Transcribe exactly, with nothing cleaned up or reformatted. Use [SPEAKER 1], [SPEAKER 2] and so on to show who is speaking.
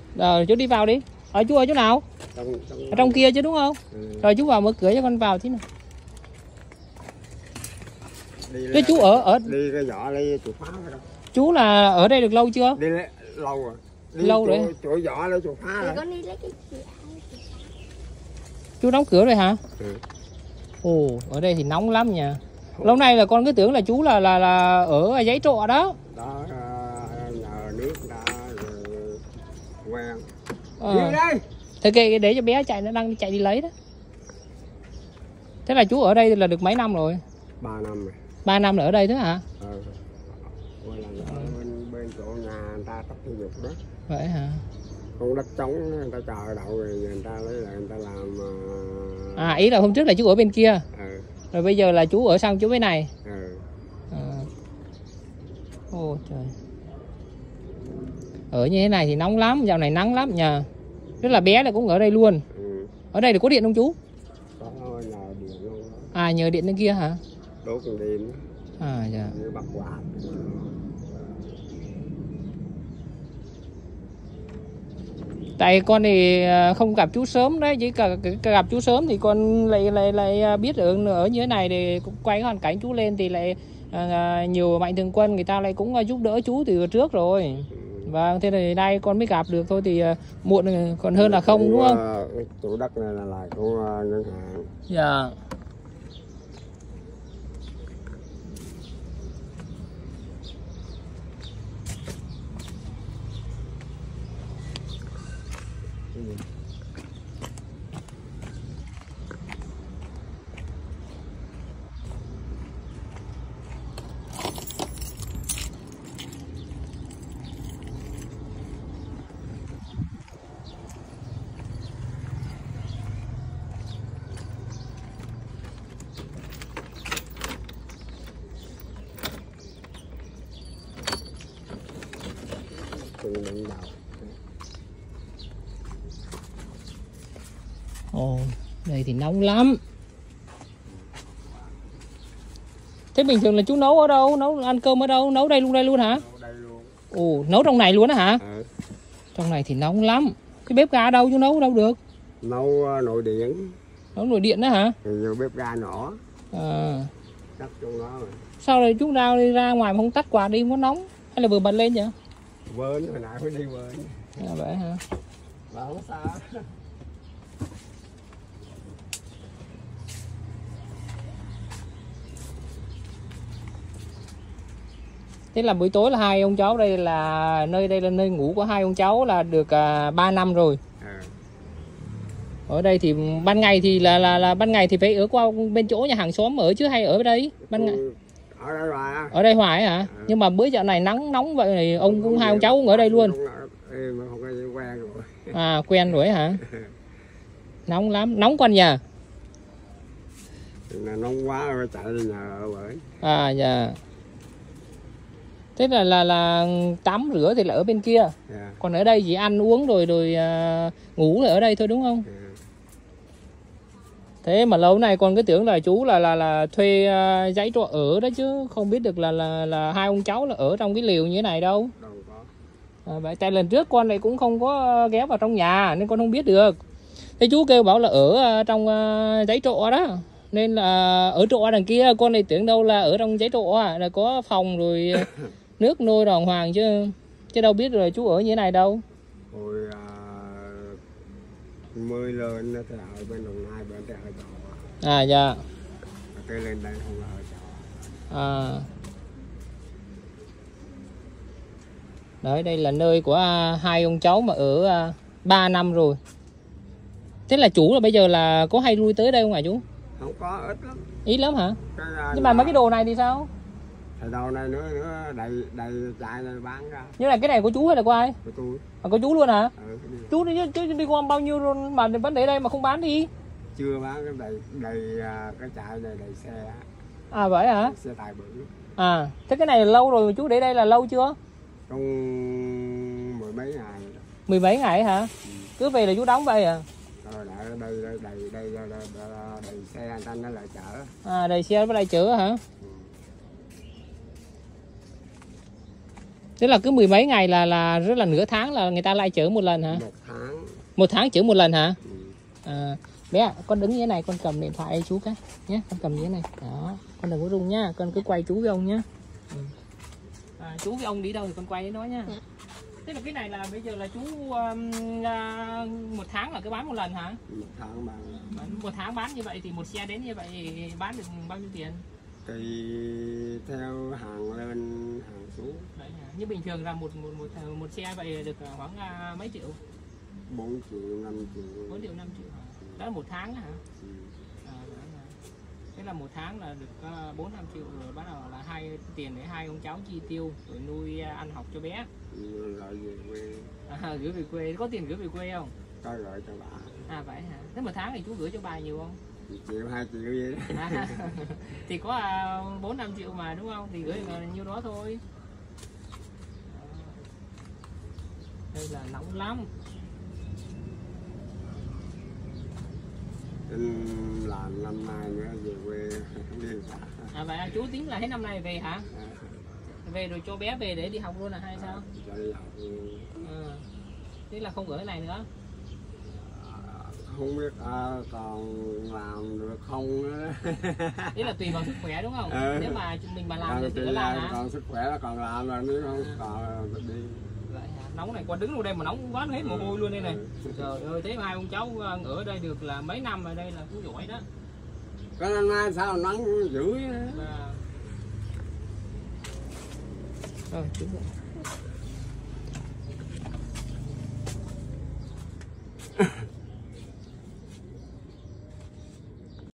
[SPEAKER 1] Rồi chú đi vào đi. Ở chú ở chỗ nào?
[SPEAKER 2] Trong, trong,
[SPEAKER 1] ở trong kia chứ đúng không?
[SPEAKER 2] Ừ.
[SPEAKER 1] Rồi chú vào mở cửa cho con vào chứ nào.
[SPEAKER 2] Đi
[SPEAKER 1] Thế chú ở ở
[SPEAKER 2] đi cái vỏ lấy chùa phá rồi đó.
[SPEAKER 1] Chú là ở đây được lâu chưa?
[SPEAKER 2] Đi lấy, lâu rồi. Đi
[SPEAKER 1] Lâu
[SPEAKER 2] chỗ,
[SPEAKER 1] rồi.
[SPEAKER 2] chỗ vỏ lấy chùa phá rồi.
[SPEAKER 3] Con đi lấy cái gì?
[SPEAKER 1] Chú đóng cửa rồi hả?
[SPEAKER 2] Ừ.
[SPEAKER 1] Ồ, ở đây thì nóng lắm nha. Lâu nay là con cứ tưởng là chú là là là ở giấy trọ đó.
[SPEAKER 2] Đó uh, nhờ nước đã rồi quen.
[SPEAKER 1] Ờ.
[SPEAKER 2] Đi đây.
[SPEAKER 1] Thế kệ để cho bé chạy, nó đang chạy đi lấy đó. Thế là chú ở đây là được mấy năm rồi?
[SPEAKER 2] ba năm rồi.
[SPEAKER 1] ba năm là ở đây thế hả?
[SPEAKER 2] Ừ. Mỗi lần ở bên, bên chỗ nhà người ta tập thể dục đó.
[SPEAKER 1] Vậy hả?
[SPEAKER 2] Con đất trống người ta chờ đậu rồi người ta lấy lại người ta làm. Uh...
[SPEAKER 1] À, ý là hôm trước là chú ở bên kia.
[SPEAKER 2] Ừ.
[SPEAKER 1] Rồi bây giờ là chú ở sang chỗ bên này.
[SPEAKER 2] Ừ.
[SPEAKER 1] À. Ôi trời. Ở như thế này thì nóng lắm, dạo này nắng lắm nhờ. Rất là bé là cũng ở đây luôn.
[SPEAKER 2] Ừ.
[SPEAKER 1] Ở đây thì có điện không chú?
[SPEAKER 2] Có nhờ điện luôn đó.
[SPEAKER 1] À, nhờ điện bên kia hả?
[SPEAKER 2] Đốt con đêm.
[SPEAKER 1] À dạ.
[SPEAKER 2] Như bật quạt.
[SPEAKER 1] Tại con thì không gặp chú sớm đấy, chỉ cả, cả gặp chú sớm thì con lại lại lại biết được ở như thế này thì quay hoàn cảnh chú lên thì lại à, nhiều mạnh thường quân người ta lại cũng giúp đỡ chú từ trước rồi. Vâng, thế thì nay con mới gặp được thôi thì uh, muộn còn hơn là không, đúng không?
[SPEAKER 2] Uh, chủ đất này là lại của uh, ngân hàng.
[SPEAKER 1] Dạ. Ồ, đây thì nóng lắm. Thế bình thường là chú nấu ở đâu? Nấu ăn cơm ở đâu? Nấu đây luôn đây luôn hả?
[SPEAKER 2] Nấu đây luôn.
[SPEAKER 1] Ồ, nấu trong này luôn á hả?
[SPEAKER 2] Ừ.
[SPEAKER 1] Trong này thì nóng lắm. Cái bếp ga ở đâu chú nấu đâu được?
[SPEAKER 2] Nấu uh, nồi điện.
[SPEAKER 1] Nấu nồi điện đó hả?
[SPEAKER 2] Nhiều bếp ga nhỏ.
[SPEAKER 1] À.
[SPEAKER 2] Cắt trong đó rồi.
[SPEAKER 1] Sao rồi chú nào đi ra ngoài mà không tắt quạt đi, không có nóng? Hay là vừa bật lên vậy?
[SPEAKER 2] Vên, hồi nãy phải đi vên.
[SPEAKER 1] À, vậy hả?
[SPEAKER 2] Mà không sao.
[SPEAKER 1] Thế là buổi tối là hai ông cháu đây là nơi đây là nơi ngủ của hai ông cháu là được uh, ba năm rồi.
[SPEAKER 2] À.
[SPEAKER 1] Ở đây thì ban ngày thì là là là ban ngày thì phải ở qua bên chỗ nhà hàng xóm ở chứ hay ở đây ban ngày.
[SPEAKER 2] Ở đây hoài.
[SPEAKER 1] Ở đây hoài hả? À. Nhưng mà bữa dạo này nắng nóng vậy thì ông cũng hai ông cháu cũng ở đây luôn.
[SPEAKER 2] Em không có quen rồi.
[SPEAKER 1] À, quen rồi hả? Nóng lắm, nóng con nhà.
[SPEAKER 2] Là nóng quá rồi chạy đi nhờ ở bởi.
[SPEAKER 1] À dạ. Thế là là là tắm rửa thì là ở bên kia. Yeah. Còn ở đây chỉ ăn uống rồi rồi uh, ngủ là ở đây thôi đúng không? Yeah. Thế mà lâu này con cứ tưởng là chú là là là thuê uh, giấy trọ ở đó chứ không biết được là là là hai ông cháu là ở trong cái liều như thế này đâu. Đâu có. À, vậy tại lần trước con này cũng không có ghé vào trong nhà nên con không biết được. Thế chú kêu bảo là ở uh, trong uh, giấy trọ đó. Nên là ở trọ đằng kia con này tưởng đâu là ở trong giấy trọ là có phòng rồi nước nôi đàng hoàng chứ chứ đâu biết rồi chú ở như thế này đâu.
[SPEAKER 2] Hồi à, mới lên nó ở bên Đồng Nai bên đây ở trọ.
[SPEAKER 1] À dạ.
[SPEAKER 2] Cái lên đây không ở trọ.
[SPEAKER 1] À. Đấy, đây là nơi của uh, hai ông cháu mà ở uh, ba năm rồi. Thế là chủ là bây giờ là có hay lui tới đây không hả chú?
[SPEAKER 2] Không có, ít lắm.
[SPEAKER 1] Ít lắm hả?
[SPEAKER 2] Cái, uh,
[SPEAKER 1] nhưng mà mấy cái đồ này thì sao?
[SPEAKER 2] Cái đồ này nữa nữa đầy đầy chạy này bán ra.
[SPEAKER 1] Nhưng là cái này của chú hay là của ai?
[SPEAKER 2] Của tôi.
[SPEAKER 1] À, của chú luôn hả?
[SPEAKER 2] Ừ,
[SPEAKER 1] chú đi chứ đi qua bao nhiêu luôn mà vẫn để đây mà không bán đi?
[SPEAKER 2] Chưa bán, cái đầy đầy cái chạy này đầy xe.
[SPEAKER 1] À vậy hả?
[SPEAKER 2] Xe tài bự.
[SPEAKER 1] À, thế cái này lâu rồi chú để đây là lâu chưa?
[SPEAKER 2] Trong mười mấy ngày.
[SPEAKER 1] Mười mấy ngày hả? Ừ. Cứ về là chú đóng vậy à?
[SPEAKER 2] Rồi đây đây đây đây đây đầy xe anh ta nó lại chở.
[SPEAKER 1] À, đầy xe với lại chở hả? Ừ. Tức là cứ mười mấy ngày là là rất là nửa tháng là người ta lại chở một lần hả?
[SPEAKER 2] Một tháng.
[SPEAKER 1] Một tháng chở một lần hả?
[SPEAKER 2] Ừ.
[SPEAKER 1] À, bé con đứng như thế này, con cầm điện thoại chú cái nhé, con cầm như thế này đó, con đừng có rung nhá, con cứ quay chú với ông nhá. Ừ. À, chú với ông đi đâu thì con quay với nó nhá. Thế là cái này là bây giờ là chú um, uh, một tháng là cứ bán một lần hả?
[SPEAKER 2] Một tháng bán.
[SPEAKER 1] Một tháng bán như vậy thì một xe đến như vậy bán được bao nhiêu tiền?
[SPEAKER 2] Tùy theo hàng lên hàng xuống.
[SPEAKER 1] Đấy, như bình thường là một một một một xe vậy được khoảng uh, mấy triệu?
[SPEAKER 2] bốn triệu, năm triệu.
[SPEAKER 1] bốn triệu, năm triệu hả? Đó là một tháng hả?
[SPEAKER 2] Ừ.
[SPEAKER 1] À, thế là một tháng là được bốn năm triệu rồi, bắt đầu là hai tiền để hai ông cháu chi tiêu rồi nuôi ăn học cho bé.
[SPEAKER 2] Ừ, lại về quê.
[SPEAKER 1] À, gửi về quê, có tiền gửi về quê không?
[SPEAKER 2] Có gửi cho bà.
[SPEAKER 1] À vậy hả? Thế một tháng thì chú gửi cho bà nhiều không?
[SPEAKER 2] một triệu, hai triệu vậy đó.
[SPEAKER 1] À, thì có bốn năm triệu mà đúng không? Thì gửi nhiêu đó thôi. Đây là nóng lắm.
[SPEAKER 2] Làm năm nay nữa về quê không đi xa.
[SPEAKER 1] À vậy chú tính là hết năm nay về hả? À. Về rồi cho bé về để đi học luôn là hay sao?
[SPEAKER 2] Cho đi học luôn.
[SPEAKER 1] À. Thế là không ở cái này nữa?
[SPEAKER 2] À, không biết à, còn làm được không nữa.
[SPEAKER 1] Thế là tùy vào sức khỏe đúng không? Ừ. Nếu mà mình mà làm được thì
[SPEAKER 2] làm
[SPEAKER 1] làm hả?
[SPEAKER 2] Còn sức khỏe là còn làm, là nếu không à. Còn đi.
[SPEAKER 1] Vậy hả? Nóng này, qua đứng luôn đây mà nóng quá hết mồ hôi luôn đây này. Trời ơi, thế hai ông cháu ở đây được là mấy năm ở đây là cũng giỏi đó.
[SPEAKER 2] Cái năm nay sao nắng dữ á.
[SPEAKER 1] Rồi,